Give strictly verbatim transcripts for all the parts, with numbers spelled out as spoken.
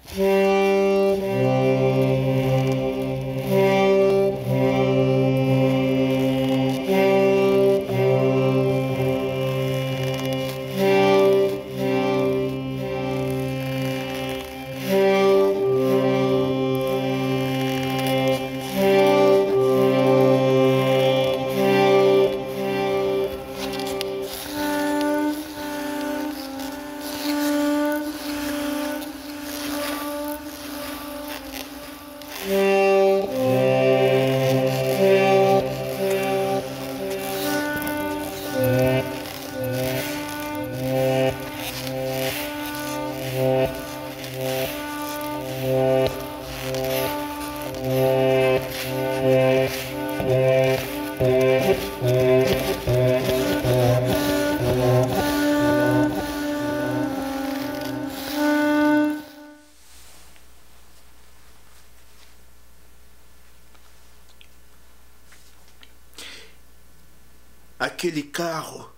Aquele carro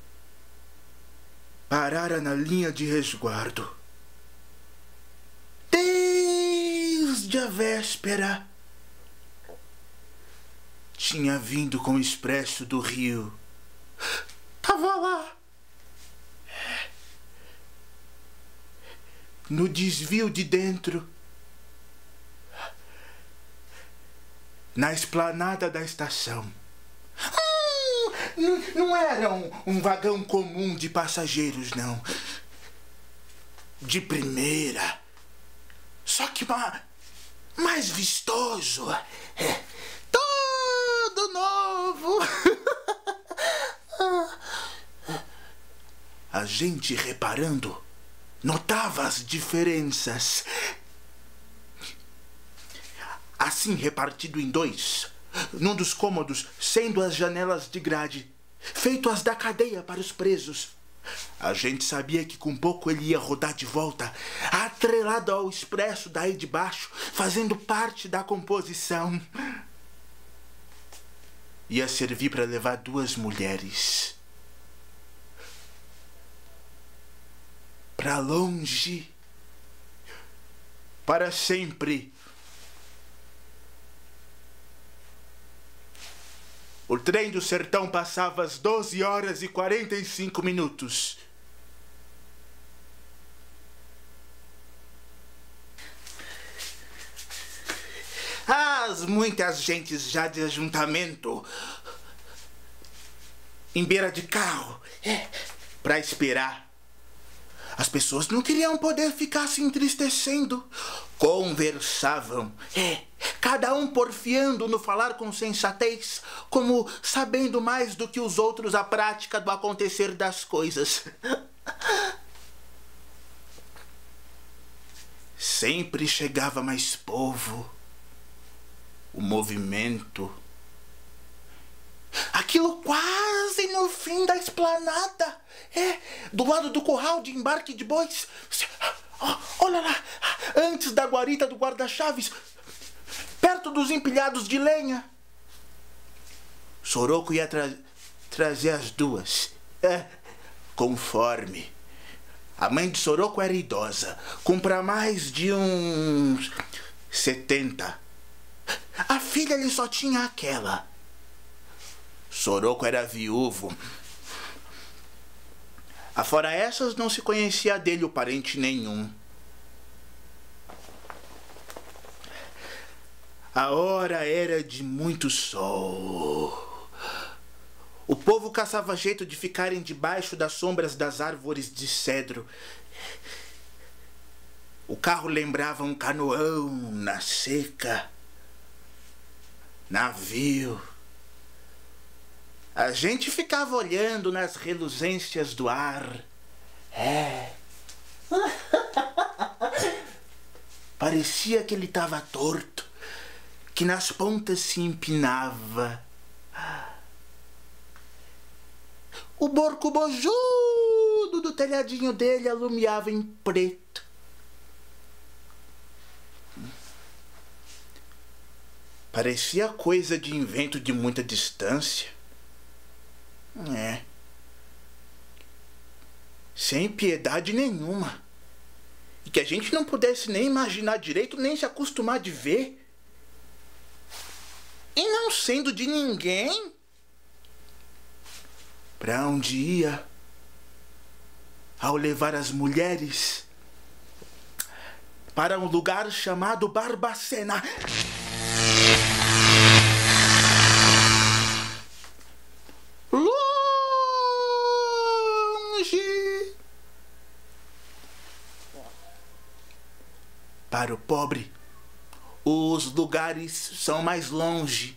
parara na linha de resguardo. Desde a véspera tinha vindo com o expresso do Rio. Tava lá, no desvio de dentro, na esplanada da estação. Não, não era um, um vagão comum de passageiros, não. De primeira. Só que ma, mais vistoso. É, todo novo. A gente, reparando, notava as diferenças. Assim, repartido em dois, num dos cômodos, sendo as janelas de grade, feito as da cadeia para os presos. A gente sabia que com pouco ele ia rodar de volta, atrelado ao expresso daí de baixo, fazendo parte da composição. Ia servir para levar duas mulheres para longe, para sempre. O trem do sertão passava às doze horas e quarenta e cinco minutos. As muitas gentes já de ajuntamento em beira de carro, é, para esperar. As pessoas não queriam poder ficar se entristecendo. Conversavam, é, cada um porfiando no falar com sensatez, como sabendo mais do que os outros a prática do acontecer das coisas. Sempre chegava mais povo, o movimento. Aquilo quase no fim da esplanada, é, do lado do curral de embarque de bois. Olha lá, antes da guarita do guarda-chaves, perto dos empilhados de lenha. Soroco ia tra trazer as duas, é, conforme. A mãe de Soroco era idosa, com pra mais de uns setenta. A filha ele só tinha aquela. Soroco era viúvo. Afora essas, não se conhecia dele o parente nenhum. A hora era de muito sol. O povo caçava jeito de ficarem debaixo das sombras das árvores de cedro. O carro lembrava um canoão na seca. Navio. A gente ficava olhando nas reluzências do ar. É. Parecia que ele estava torto, que nas pontas se empinava. O borco bojudo do telhadinho dele alumiava em preto. Parecia coisa de invento de muita distância. É. Sem piedade nenhuma. e que a gente não pudesse nem imaginar direito, nem se acostumar de ver. E não sendo de ninguém, para onde ia ao levar as mulheres para um lugar chamado Barbacena. Longe. Para o pobre, os lugares são mais longe.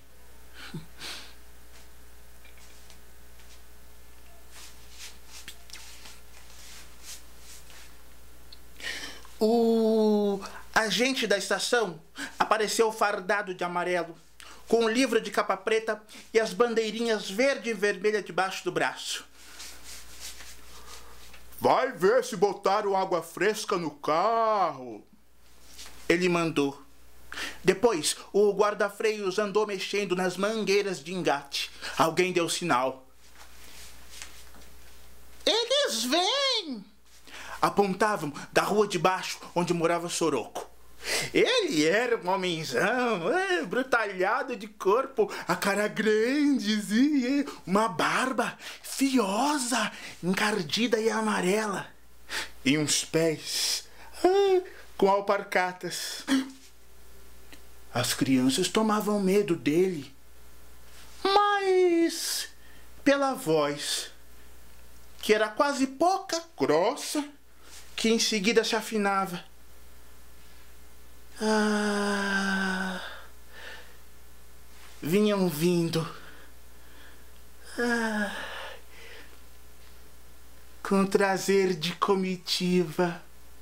O agente da estação apareceu fardado de amarelo, com um livro de capa preta e as bandeirinhas verde e vermelha debaixo do braço. Vai ver se botaram água fresca no carro, ele mandou. Depois, o guarda-freios andou mexendo nas mangueiras de engate. Alguém deu sinal. Eles vêm! Apontavam da rua de baixo, onde morava Soroco. Ele era um homenzão, é, brutalhado de corpo, a cara grande, sim, uma barba fiosa, encardida e amarela, e uns pés ah, com alparcatas. As crianças tomavam medo dele, mas pela voz, que era quase pouca, grossa, que em seguida se afinava. Ah, vinham vindo ah, com trazer de comitiva.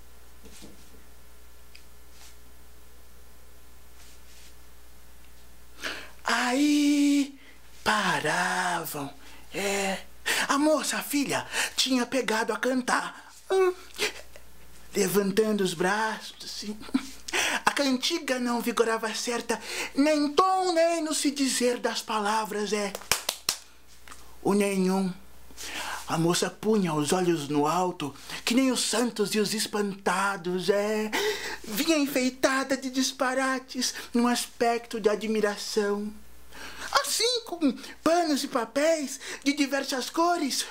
Aí paravam. É, a moça, a filha, tinha pegado a cantar. Hum, levantando os braços, assim. A cantiga não vigorava certa, nem tom, nem no se dizer das palavras, é. O nenhum. A moça punha os olhos no alto, que nem os santos e os espantados, é. Vinha enfeitada de disparates, num aspecto de admiração. Assim, com panos e papéis de diversas cores.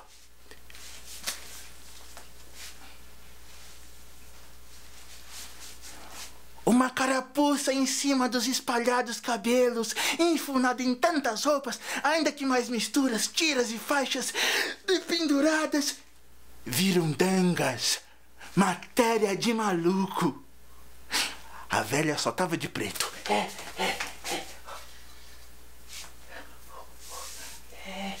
Uma carapuça em cima dos espalhados cabelos, enfunada em tantas roupas, ainda que mais misturas, tiras e faixas penduradas, virundangas, matéria de maluco. A velha só tava de preto. É, é, é. É.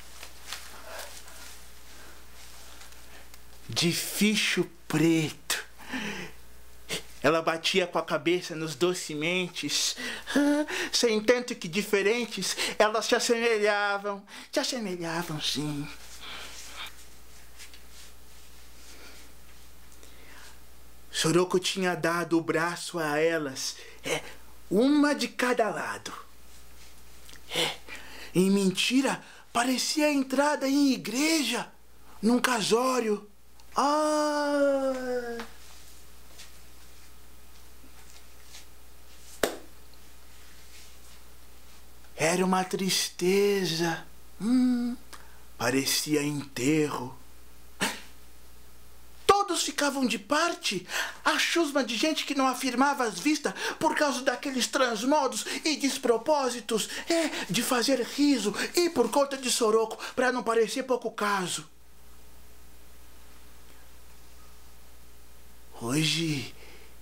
De ficho preto. Ela batia com a cabeça nos docimentes, sem tanto que diferentes, elas se assemelhavam, se assemelhavam sim. Soroco tinha dado o braço a elas, é, uma de cada lado. É, em mentira, parecia entrada em igreja, num casório. Ah! Era uma tristeza, hum, parecia enterro. Todos ficavam de parte, a chusma de gente que não afirmava as vistas por causa daqueles transmodos e despropósitos, é, de fazer riso e por conta de Soroco, para não parecer pouco caso. Hoje,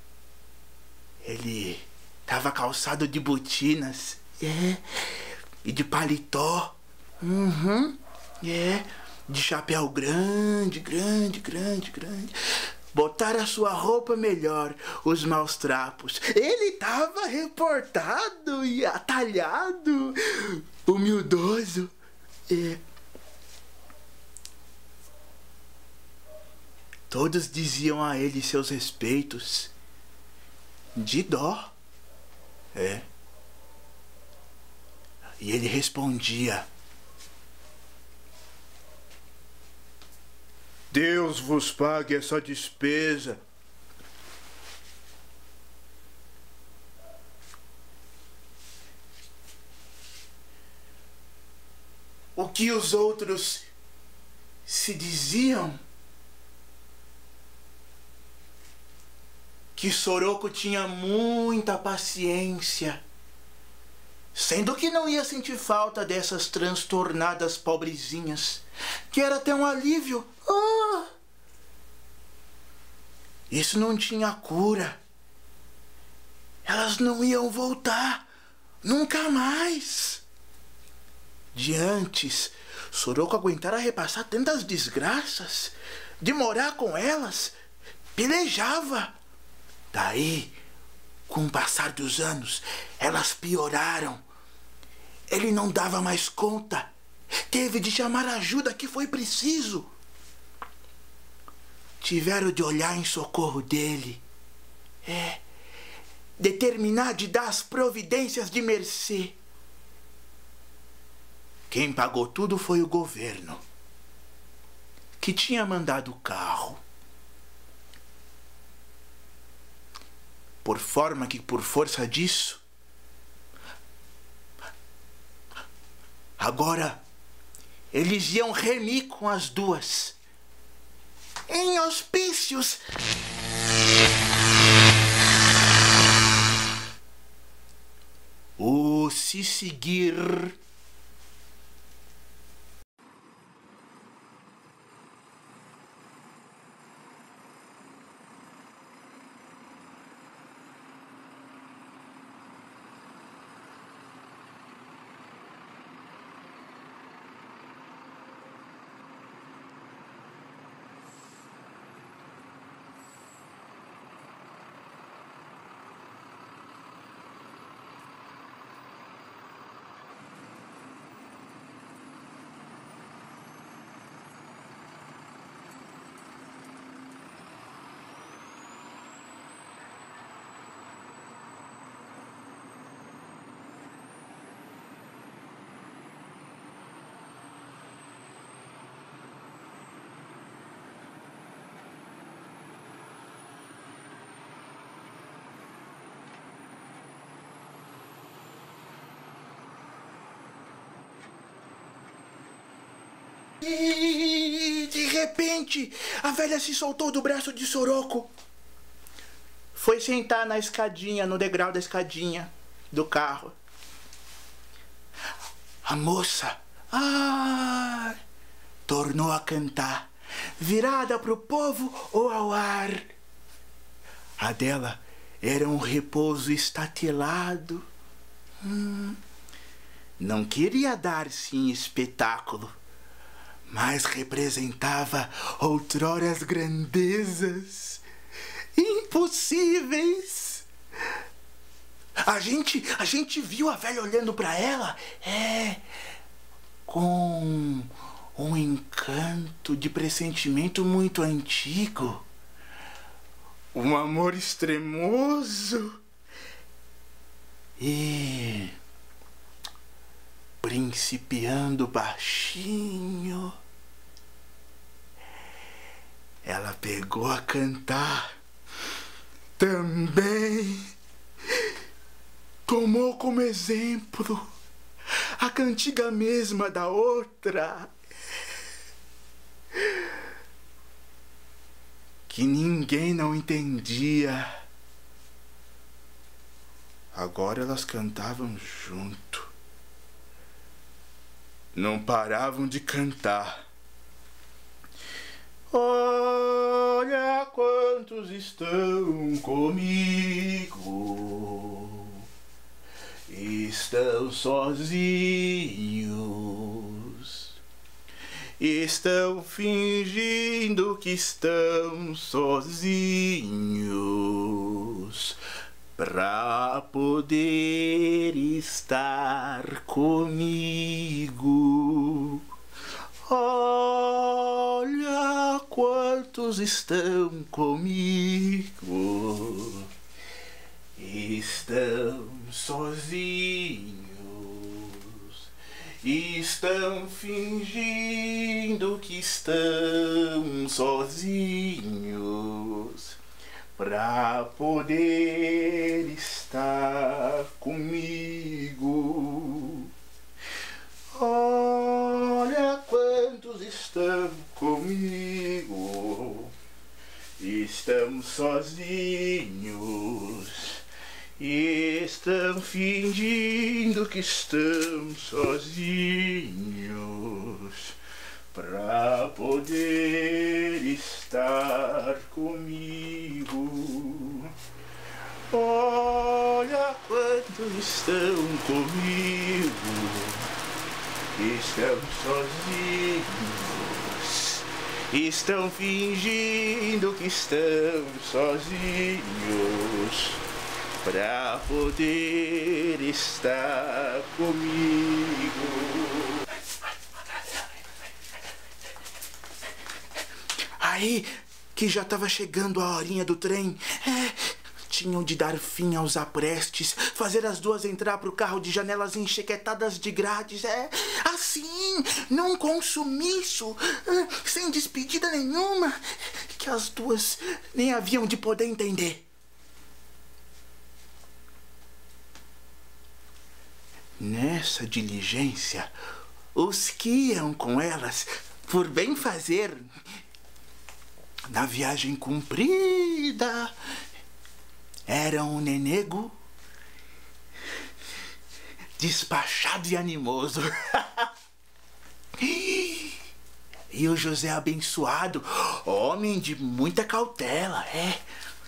ele estava calçado de botinas. É, e de paletó, uhum, é, de chapéu grande, grande, grande, grande. Botar a sua roupa melhor, os maus trapos. Ele tava reportado e atalhado, humildoso. É. Todos diziam a ele seus respeitos, de dó, é. E ele respondia: Deus vos pague essa despesa. que os outros se diziam? Que Sorocco tinha muita paciência, sendo que não ia sentir falta dessas transtornadas pobrezinhas, que era até um alívio. Ah! Isso não tinha cura. Elas não iam voltar nunca mais. De antes, Sorocco aguentara repassar tantas desgraças, de morar com elas, pelejava. Daí, com o passar dos anos, elas pioraram. Ele não dava mais conta. Teve de chamar a ajuda que foi preciso. Tiveram de olhar em socorro dele. É, determinar de dar as providências de mercê. Quem pagou tudo foi o governo, que tinha mandado o carro. Por forma que, por força disso, agora eles iam remir com as duas em hospícios. O se seguir. E de repente, a velha se soltou do braço de Sorocco. Foi sentar na escadinha, no degrau da escadinha do carro. A moça, ah, tornou a cantar, virada pro povo ou ao ar. A dela era um repouso estatelado. Hum, não queria dar-se em espetáculo, mas representava outroras grandezas impossíveis. A gente, a gente viu a velha olhando para ela, é, com um encanto de pressentimento muito antigo, um amor extremoso e, principiando baixinho, ela pegou a cantar também. Tomou como exemplo a cantiga mesma da outra, que ninguém não entendia. Agora elas cantavam junto, não paravam de cantar. Olha quantos estão comigo, estão sozinhos, estão fingindo que estão sozinhos pra poder estar comigo. Olha quantos estão comigo, estão sozinhos, estão fingindo que estão sozinhos pra poder estar comigo. Olha estamos sozinhos. Estão fingindo que estamos sozinhos pra poder estar comigo. Olha quanto estão comigo. Estão sozinhos. Estão fingindo que estão sozinhos pra poder estar comigo. Aí que já tava chegando a horinha do trem, é, tinham de dar fim aos aprestes, fazer as duas entrar pro carro de janelas enchequetadas de grades, é, assim, num consumiço, sem despedida nenhuma, que as duas nem haviam de poder entender. Nessa diligência, os que iam com elas, por bem fazer, na viagem comprida, eram o Nenego, despachado e animoso, e o José Abençoado, homem de muita cautela, é.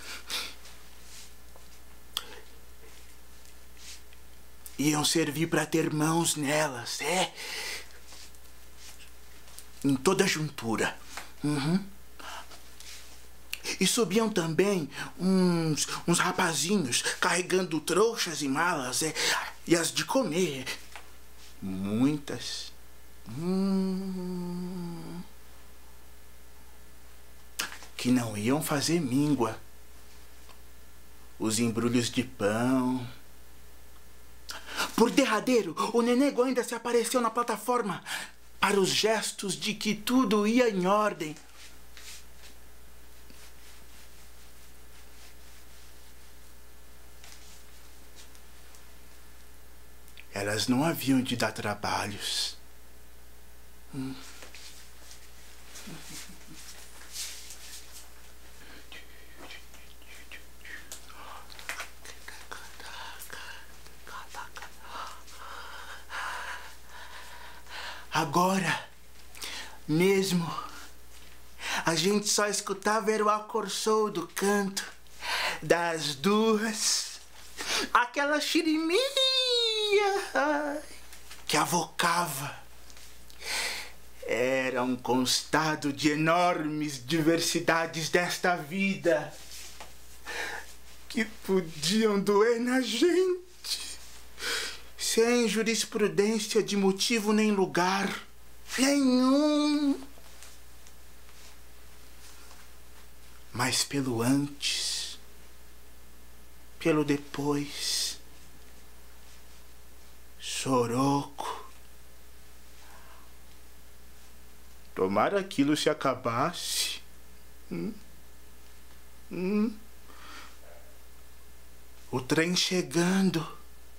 Iam servir para ter mãos nelas, é. Em toda juntura. Uhum. E subiam também uns, uns rapazinhos carregando trouxas e malas, é, e as de comer. Muitas. Hum, que não iam fazer míngua. Os embrulhos de pão. Por derradeiro, o Nenego ainda se apareceu na plataforma para os gestos de que tudo ia em ordem. Elas não haviam de dar trabalhos. Hum. Agora, mesmo, a gente só escutava era o acorçou do canto das duas, aquela xiriminha que avocava. Era um constado de enormes diversidades desta vida que podiam doer na gente sem jurisprudência de motivo nem lugar nenhum. Mas pelo antes, pelo depois, soroco. Tomara aquilo se acabasse. Hum? Hum? O trem chegando.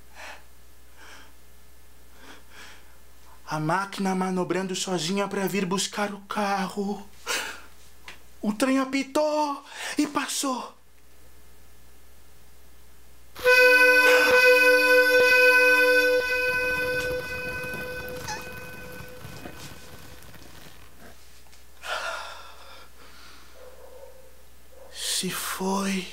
A máquina manobrando sozinha para vir buscar o carro. O trem apitou e passou. Se foi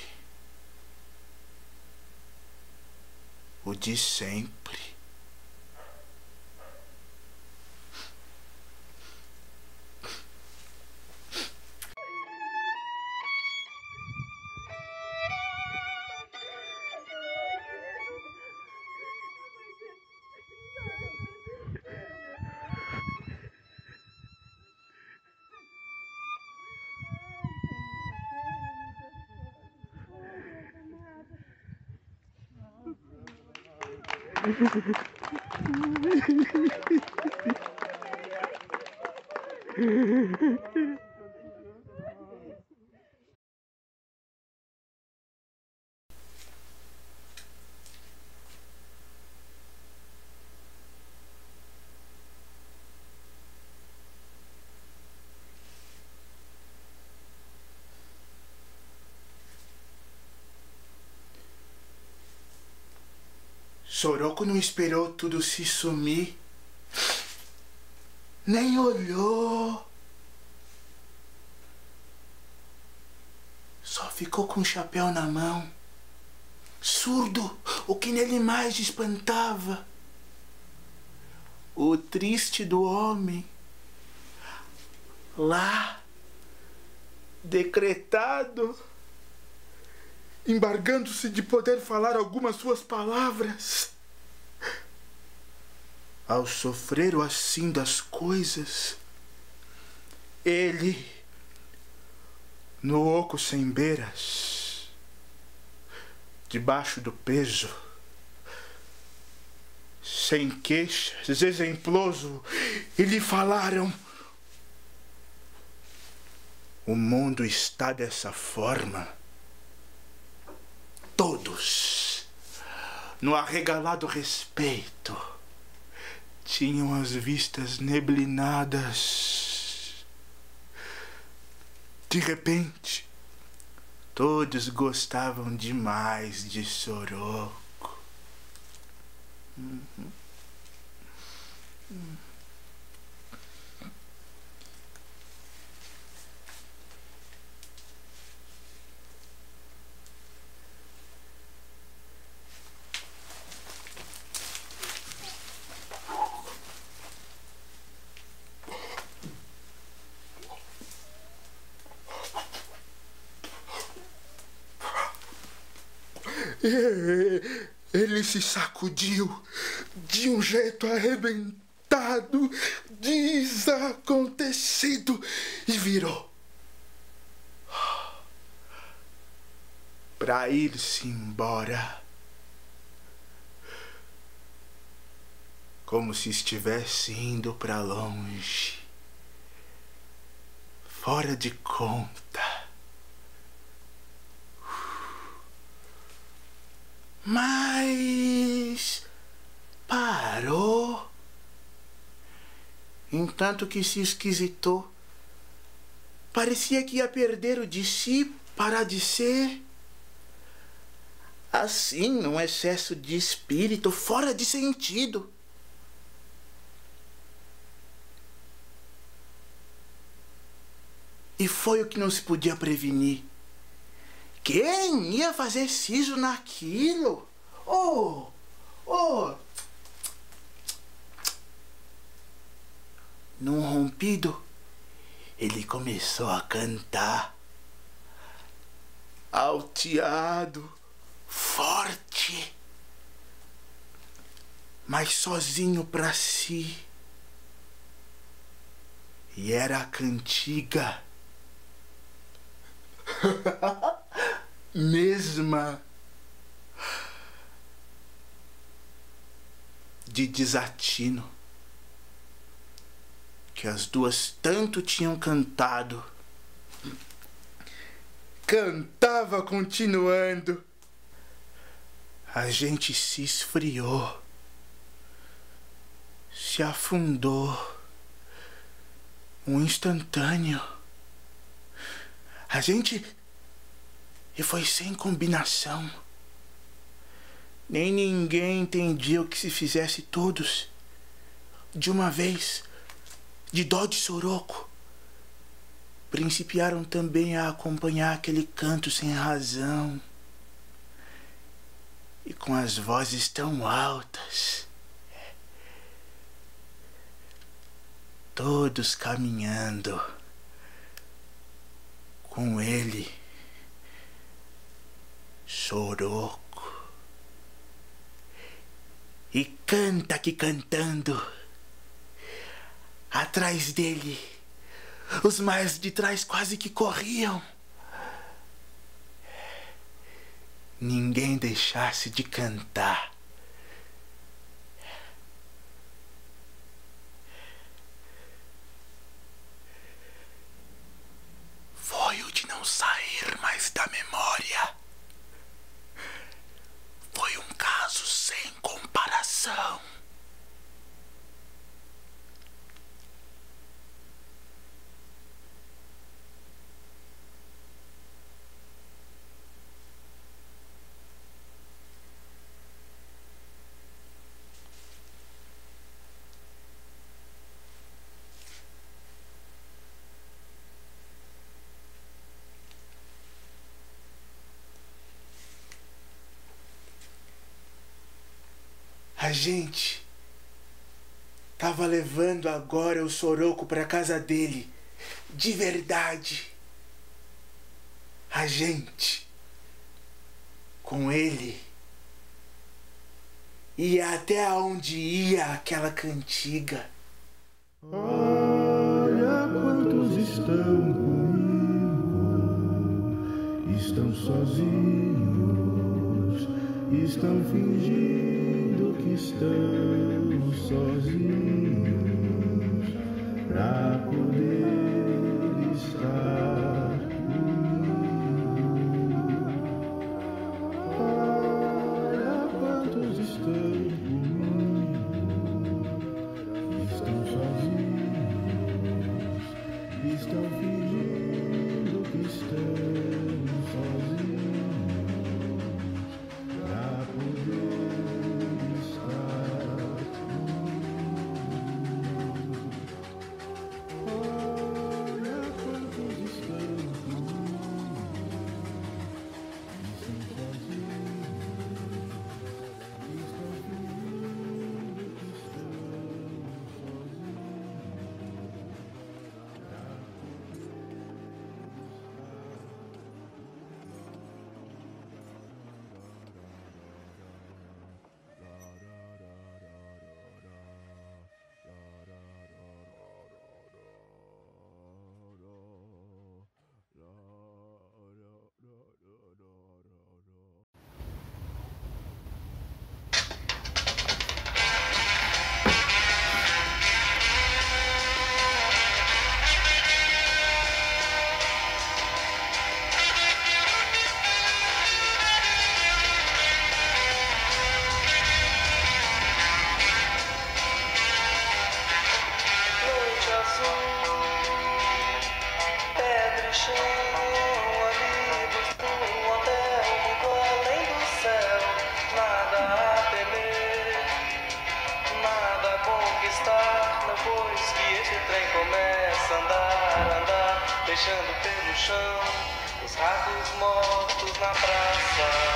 o de sempre. Soroco não esperou tudo se sumir, nem olhou. Só ficou com o chapéu na mão, surdo, o que nele mais espantava. O triste do homem, lá, decretado, embargando-se de poder falar algumas suas palavras. Ao sofrer o assim das coisas, ele, no oco sem beiras, debaixo do peso, sem queixas, exemploso, e lhe falaram: o mundo está dessa forma. Todos, no arregalado respeito, tinham as vistas neblinadas. De repente, todos gostavam demais de Soroco. Uhum. Uhum. Ele se sacudiu de um jeito arrebentado, desacontecido, e virou para ir-se embora, como se estivesse indo para longe, fora de conta. Mas parou, entanto que se esquisitou. Parecia que ia perder o de si, parar de ser. Assim, num excesso de espírito, fora de sentido. E foi o que não se podia prevenir. Quem ia fazer siso naquilo? Oh, oh. Num rompido, ele começou a cantar, alteado, forte, mas sozinho pra si. E era a cantiga mesma de desatino que as duas tanto tinham cantado. Cantava continuando. A gente se esfriou, se afundou, um instantâneo. A gente... E foi sem combinação. Nem ninguém entendia o que se fizesse todos, de uma vez, de dó de Soroco. Principiaram também a acompanhar aquele canto sem razão. E com as vozes tão altas. Todos caminhando com ele, Soroco. E canta que cantando, atrás dele, os mais de trás quase que corriam. Ninguém deixasse de cantar. Foi o de não sair mais da memória. Foi um caso sem comparação. A gente tava levando agora o Soroco pra casa dele. De verdade. A gente, com ele, ia até onde ia aquela cantiga. Olha quantos estão comigo, estão sozinhos, estão fingindo que estão sozinhos, pra poder estar comigo. Olha quantos estão comigo, estão sozinhos, estão fingindo que estão sozinhos, pra poder estar comigo. Olha quantos estão comigo, estão sozinhos, estão fingindo que estão Noite azul, pedra e chão, amigos num hotel, muito além do céu. Nada a temer, nada a conquistar, depois que esse trem começa a andar, andar, deixando pelo chão os ratos mortos na praça.